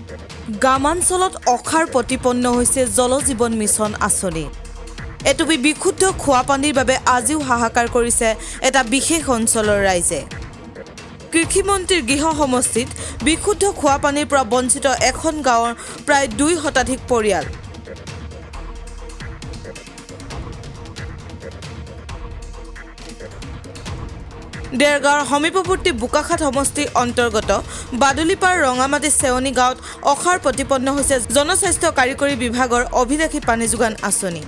গ্ৰামাঞ্চলত অখাৰ প্ৰতিপন্ন হৈছে জল জীৱন মিছন আঁচনি। এটুপি বিশুদ্ধ খোৱা পানীৰ বাবে আজিও হাহাকাৰ কৰিছে এটা বিশেষ অঞ্চলৰ ৰাইজে। কৃষিমন্ত্ৰীৰ গৃহ সমষ্টিত বিশুদ্ধ খোৱা পানীৰ পৰা বঞ্চিত এখন গাঁৱৰ প্ৰায় 2 শতাধিক পৰিয়াল। দেৰগাঁৱৰ সমীপৱৰ্তী বোকাখাট সমষ্টিৰ অন্তৰ্গত বাদুলিপাৰ ৰঙামাটি চেৱনী গাঁৱত অখাৰ প্ৰতিপন্ন হৈছে জনস্বাস্থ্য কাৰিকৰী বিভাগৰ অভিলেখী পানী যোগান আঁচনি।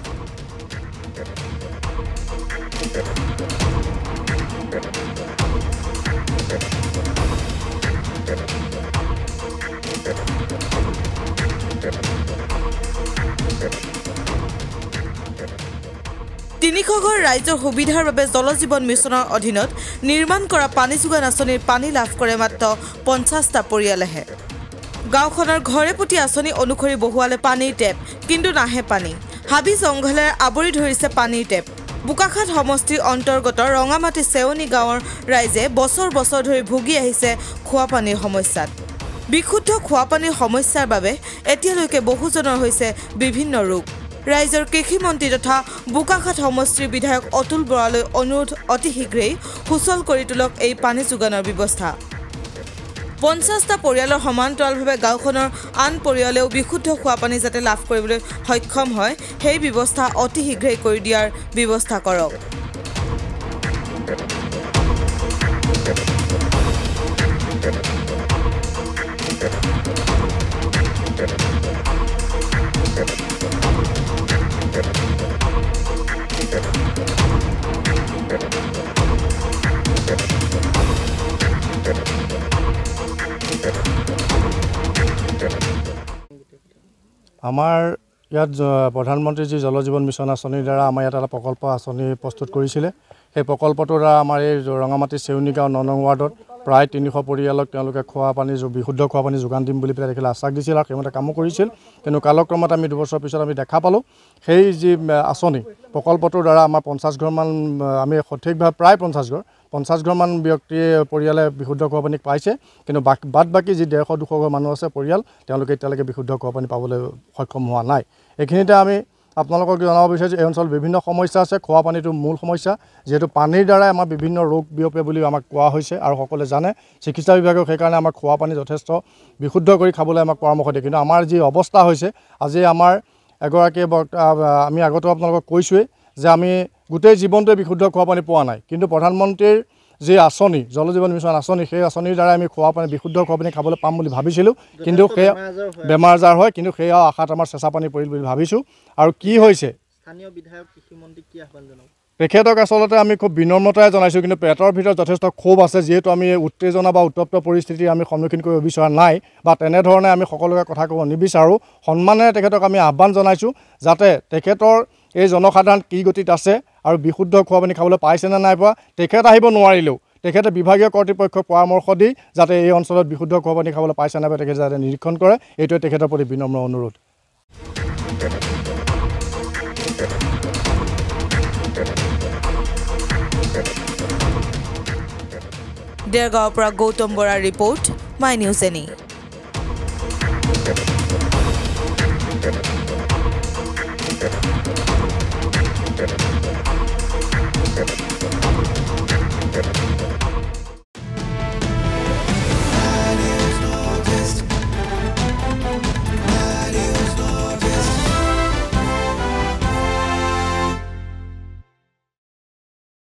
তিনিশঘৰ ৰাইজৰ সুবিধাৰ বাবে জল জীৱন মিছনৰ অধীনত নিৰ্মাণ কৰা পানী যোগান আঁচনিৰ পানী লাভ কৰে মাত্ৰ 50টা পৰিয়ালেহে। গাঁওখনৰ ঘৰে প্ৰতি আঁচনি অনুসৰি বহুৱালে পানীৰ টেপ, কিন্তু নাহে পানী। হাবি জংঘলেৰে আৱৰি ধৰিছে পানীৰ টেপ। বোকাখাট সমষ্টিৰ অন্তৰ্গত ৰঙামাটি চেৱনী গাঁৱৰ ৰাইজে বছৰ বছৰ ধৰি ভুগি আহিছে খোৱা পানীৰ সমস্যাত। বিশুদ্ধ খোৱা পানীৰ সমস্যাৰ বাবে এতিয়ালৈকে বহুজনৰ হৈছে বিভিন্ন ৰোগ। ৰাইজৰ কৃষিমন্ত্ৰী তথা বোকাখাট সমষ্টিৰ বিধায়ক অতুল বৰালৈ অনুৰোধ অতি শীঘ্ৰেই সুচল কৰি তোলক এই পানী যোগানৰ ব্যৱস্থা। 50টা পৰিয়ালৰ সমান্তৰালভাৱে গাঁওখনৰ আন পৰিয়ালেও বিশুদ্ধ খোৱা পানী যাতে লাভ কৰিবলৈ সক্ষম হয় সেই ব্যৱস্থা অতি শীঘ্ৰেই কৰি দিয়াৰ ব্যৱস্থা কৰক। আমাৰ ইয়াত প্ৰধানমন্ত্ৰী যি জল জীৱন মিছন আঁচনিৰ দ্বাৰা আমাৰ ইয়াত এটা প্ৰকল্প আঁচনি প্ৰস্তুত কৰিছিলে। সেই প্ৰকল্পটোৰ দ্বাৰা আমাৰ এই ৰঙামাটি চেৱনী গাঁও 9 নং ৱাৰ্ডত প্ৰায় 300 পৰিয়ালক তেওঁলোকে খোৱা পানী বিশুদ্ধ খোৱা পানী যোগান দিম বুলি পেলাই তেখেতে আশ্বাস দিছিল আৰু সেইমতে কামো কৰিছিল। কিন্তু কালক্ৰমত আমি 2 বছৰ পিছত আমি দেখা পালোঁ সেই যি আঁচনি প্ৰকল্পটোৰ দ্বাৰা আমাৰ 50 ঘৰমান আমি সঠিকভাৱে প্ৰায় 50 ঘৰমান ব্যক্তিয়ে পৰিয়ালে বিশুদ্ধ খোৱা পানী পাইছে, কিন্তু বাদ বাকী যি 150-200 ঘৰ মানুহ আছে পৰিয়াল তেওঁলোকে এতিয়ালৈকে বিশুদ্ধ খোৱা পানী পাবলৈ সক্ষম হোৱা নাই। এইখিনিতে আমি আপোনালোকক জনাব বিচাৰিছোঁ এই অঞ্চলত বিভিন্ন সমস্যা আছে। খোৱা পানীটো মূল সমস্যা, যিহেতু পানীৰ দ্বাৰাই আমাৰ বিভিন্ন ৰোগ বিয়পে বুলি আমাক কোৱা হৈছে আৰু সকলোৱে জানে। চিকিৎসা বিভাগেও সেইকাৰণে আমাক খোৱা পানী যথেষ্ট বিশুদ্ধ কৰি খাবলৈ আমাক পৰামৰ্শ দিয়ে। কিন্তু আমাৰ যি অৱস্থা হৈছে আজি আমাৰ এগৰাকী আমি আগতেও আপোনালোকক কৈছোঁৱেই যে আমি গোটেই জীৱনটোৱে বিশুদ্ধ খোৱা পানী পোৱা নাই, কিন্তু প্ৰধানমন্ত্ৰীৰ যি আঁচনি জল জীৱন মিছন আঁচনি সেই আঁচনিৰ দ্বাৰা আমি খোৱা পানী বিশুদ্ধ খোৱা পানী খাবলৈ পাম বুলি ভাবিছিলোঁ, কিন্তু সেই বেমাৰ আজাৰ হয়, কিন্তু সেয়া আশাত আমাৰ চেঁচা পানী পৰিল বুলি ভাবিছোঁ। আৰু কি হৈছে স্থানীয় বিধায়ক কৃষিমন্ত্ৰীক কি আহ্বান জনাব? তেখেতক আচলতে আমি খুব বিনম্ৰতাৰে জনাইছোঁ, কিন্তু পেটৰ ভিতৰত যথেষ্ট ক্ষোভ আছে। যিহেতু আমি উত্তেজনা বা উত্তপ্ত পৰিস্থিতিৰ আমি সন্মুখীন কৰিব বিচৰা নাই বা তেনেধৰণে আমি সকলোকে কথা ক'ব নিবিচাৰোঁ। সন্মানেৰে তেখেতক আমি আহ্বান জনাইছোঁ যাতে তেখেতৰ এই জনসাধাৰণ কি গতিত আছে আৰু বিশুদ্ধ খোৱা পানী খাবলৈ পাইছেনে নাই পোৱা। তেখেত আহিব নোৱাৰিলেও তেখেতে বিভাগীয় কৰ্তৃপক্ষক পৰামৰ্শ দি যাতে এই অঞ্চলত বিশুদ্ধ খোৱা পানী খাবলৈ পাইছে নাই পোৱা তেখেতে যাতে নিৰীক্ষণ কৰে, এইটোৱে তেখেতৰ প্ৰতি বিনম্ৰ অনুৰোধ। দেৰগাঁৱৰ পৰা গৌতম বৰাৰ report, My News NE. Thank you.